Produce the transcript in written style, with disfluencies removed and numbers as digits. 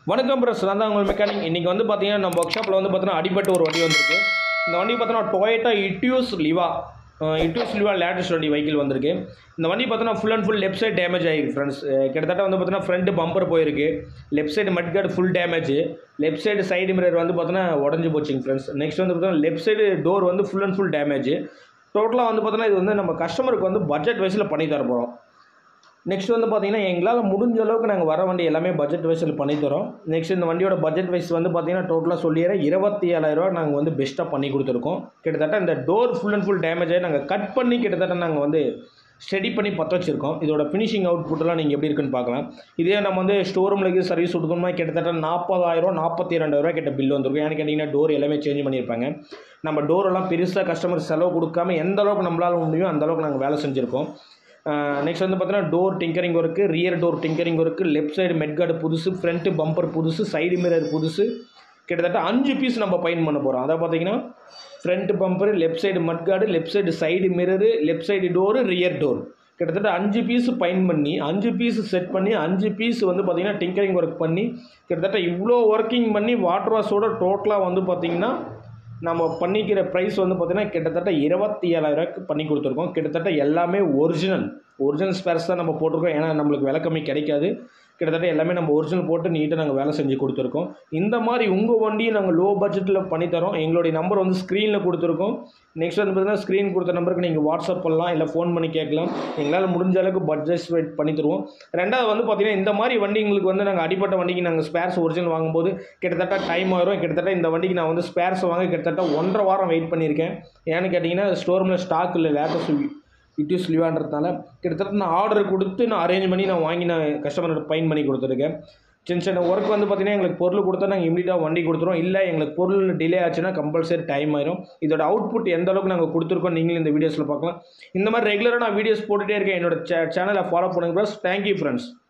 வணக்கம் பிரஸ், நான் தான் உங்கள் மெக்கானிக். இன்றைக்கி வந்து பார்த்தீங்கன்னா நம்ம ஒர்க் ஷாப்பில் வந்து பார்த்தீங்கன்னா அடிபட்டு ஒரு வண்டி வந்திருக்கு. இந்த வண்டி பார்த்தீங்கன்னா டொயோட்டா இட்டியோஸ் லிவா லேட்டஸ்ட் வண்டி வெஹிக்கிள் வந்திருக்கு. இந்த வண்டி பார்த்தீங்கன்னா full and full left side damage ஆகிருக்கு ஃப்ரெண்ட்ஸ். கிட்டத்தட்ட வந்து பார்த்தீங்கன்னா ஃப்ரண்ட் பம்பர் போயிருக்கு, left side mud guard full damage, left side side mirror வந்து பார்த்தீங்கன்னா உடஞ்சி போச்சுங்க ஃப்ரெண்ட்ஸ். நெக்ஸ்ட் வந்து பார்த்தீங்கன்னா லெஃப்ட் சைடு டோர் வந்து ஃபுல் அண்ட் ஃபுல் டேமேஜ். டோட்டலாக வந்து பார்த்தீங்கன்னா இது வந்து நம்ம கஸ்டமருக்கு வந்து பட்ஜெட் வைஸில் பண்ணி தர போகிறோம். நெக்ஸ்ட் வந்து பார்த்தீங்கன்னா எங்களால் முடிஞ்ச அளவுக்கு நாங்கள் வர வண்டி எல்லாமே பட்ஜெட் வைஸில் பண்ணித்தரோம். நெக்ஸ்ட் இந்த வண்டியோட பட்ஜெட் வைஸ் வந்து பார்த்தீங்கன்னா டோட்டலாக சொல்லிடுறேன், 27,000 நாங்கள் வந்து பெஸ்ட்டாக பண்ணி கொடுத்துருக்கோம். கிட்டத்தட்ட இந்த door full and full damage ஆகி நாங்கள் கட் பண்ணி கிட்டத்தட்ட நாங்கள் வந்து ஸ்டெடி பண்ணி பற்ற வச்சுருக்கோம். இதோட ஃபினிஷிங் அவுட்புட்டெல்லாம் நீங்கள் எப்படி இருக்குன்னு பார்க்கலாம். இதே நம்ம வந்து ஸ்டோரூமில் சர்வீஸ் கொடுத்தோம்னா கிட்டத்தட்ட 40,000 42,000 கிட்ட பில் வந்துருக்கும். ஏன்னு கேட்டிங்கன்னா டோர் எல்லாமே சேஞ்ச் பண்ணியிருப்பாங்க. நம்ம டோரெல்லாம் பெருசாக கஸ்டமர் செலவு கொடுக்காம எந்த அளவுக்கு நம்மளால் முடியும் அந்த அளவுக்கு நாங்கள் வேலை செஞ்சுருக்கோம். நெக்ஸ்ட் வந்து பார்த்தீங்கன்னா door tinkering work, rear door tinkering work, left side mud guard புதுசு, ஃப்ரண்ட் பம்பர் புதுசு, சைடு மிரர் புதுசு. கிட்டத்தட்ட 5 பீஸ் நம்ம பயன் பண்ண போகிறோம். அதை பார்த்தீங்கன்னா front bumper, left side mud guard, left side side mirror, left side door, rear door, கிட்டத்தட்ட 5 பீஸ் பயன் பண்ணி 5 பீஸ் செட் பண்ணி 5 பீஸ் வந்து பார்த்திங்கன்னா டிங்கரிங் ஒர்க் பண்ணி கிட்டத்தட்ட இவ்வளோ ஒர்க்கிங் பண்ணி வாட்டர் வாஷோட டோட்டலாக வந்து பார்த்திங்கன்னா நம்ம பண்ணிக்கிற ப்ரைஸ் வந்து பார்த்திங்கன்னா கிட்டத்தட்ட 27,000 பண்ணி கொடுத்துருக்கோம். கிட்டத்தட்ட எல்லாமே ஒரிஜினல் ஸ்பேர்ஸ் தான் நம்ம போட்டிருக்கோம். ஏன்னா நம்மளுக்கு விலை கம்மி கிடைக்காது. கிட்டத்தட்ட எல்லாமே நம்ம ஒரிஜினல் போட்டு நீட்டாக நாங்கள் வேலை செஞ்சு கொடுத்துருக்கோம். இந்த மாதிரி உங்கள் வண்டியை நாங்கள் லோ பட்ஜெட்டில் பண்ணித்தரோம். எங்களுடைய நம்பர் வந்து ஸ்க்ரீனில் கொடுத்துருக்கோம். நெக்ஸ்ட் வந்து பார்த்திங்கன்னா ஸ்க்ரீன் கொடுத்த நம்பருக்கு நீங்கள் வாட்ஸ்அப் பண்ணலாம், இல்லை ஃபோன் பண்ணி கேட்கலாம். எங்களால் முடிஞ்ச அளவுக்கு பட்ஜெட் வெயிட் பண்ணி தருவோம். ரெண்டாவது வந்து பார்த்திங்கன்னா இந்த மாதிரி வண்டிங்களுக்கு வந்து நாங்கள் அடிப்பட்ட வண்டிக்கு நாங்கள் ஸ்பேர்ஸ் ஒரிஜினல் வாங்கும்போது கிட்டத்தட்ட டைம் ஆயிரும். கிட்டத்தட்ட இந்த வண்டிக்கு நான் வந்து ஸ்பேர்ஸ் வாங்க கிட்டத்தட்ட 1.5 வாரம் வெயிட் பண்ணியிருக்கேன். ஏன்னு கேட்டிங்கன்னா ஸ்டோரூமில் ஸ்டாக் இல்லை, லேட்டஸ்ட் இட்டியோஸ் லிவான்றதுனால கிட்டத்தட்ட நான் ஆர்டர் கொடுத்து நான் அரேஞ்ச் பண்ணி நான் வாங்கி நான் கஸ்டமரோட பயன் பண்ணி கொடுத்துருக்கேன். சின்ன ஒர்க் வந்து பார்த்திங்கன்னா எங்களுக்கு பொருள் கொடுத்தா நாங்கள் இமீடியட்டாக வண்டி கொடுத்துருவோம். இல்லை எங்களுக்கு பொருள் டிலே ஆச்சுன்னா கம்பல்சரி டைம் ஆயிரும். இதோட அவுட்புட் எந்த அளவுக்கு நாங்கள் கொடுத்துருக்கோம் நீங்களும் இந்த வீடியோஸில் பார்க்கலாம். இந்த மாதிரி ரெகுலராக நான் வீடியோஸ் போட்டுகிட்டே இருக்கேன். என்னோட சேனலை ஃபாலோ பண்ணுங்கள் ப்ளஸ். Thank you friends.